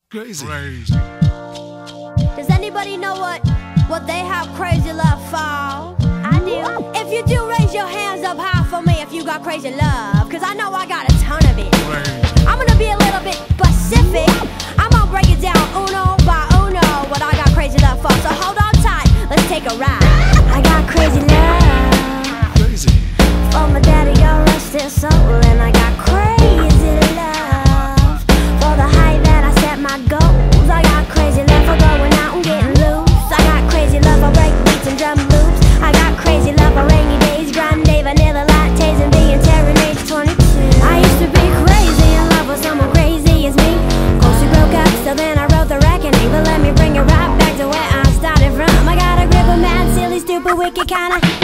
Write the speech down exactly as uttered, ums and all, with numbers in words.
Crazy. Crazy. Does anybody know what, what they have crazy love for? I do. If you do, raise your hands up high for me if you got crazy love, cause I know I got a ton of it. Crazy. I'm gonna be a little bit specific. I'm gonna break it down uno by uno what I got crazy love for. So hold on tight, let's take a ride. I got crazy love Crazy. for my daddy, God rest his soul. And I got crazy love for the height that I set my goals. I got crazy love for going out and getting loose. I got crazy love for break beats and drum loops. I got crazy love for rainy days, grande vanilla lattes, and being Terran age twenty-two. I used to be crazy in love with someone crazy as me. Close we broke up, so then I wrote the reckoning. But let me bring it right back to where I started from. I got a grip of mad, silly, stupid, wicked kinda